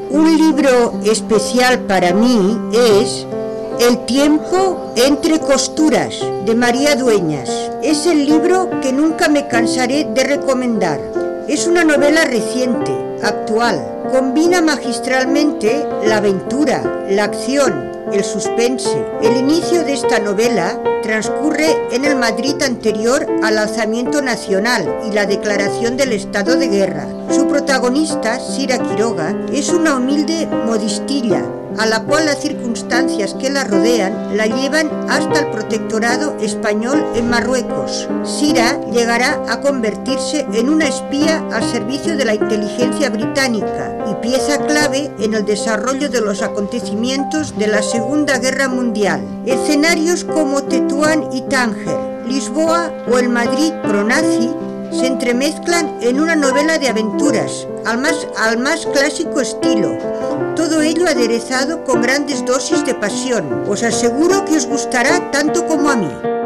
Un libro especial para mí es El tiempo entre costuras, de María Dueñas. Es el libro que nunca me cansaré de recomendar. Es una novela reciente, actual. Combina magistralmente la aventura, la acción, el suspense. El inicio de esta novela transcurre en el Madrid anterior al alzamiento nacional y la declaración del estado de guerra. Su protagonista, Sira Quiroga, es una humilde modistilla, a la cual las circunstancias que la rodean la llevan hasta el protectorado español en Marruecos. Sira llegará a convertirse en una espía al servicio de la inteligencia británica y pieza clave en el desarrollo de los acontecimientos de la Segunda Guerra Mundial. Escenarios como Tetuán y Tánger, Lisboa o el Madrid pronazi se entremezclan en una novela de aventuras, al más clásico estilo. Todo ello aderezado con grandes dosis de pasión. Os aseguro que os gustará tanto como a mí.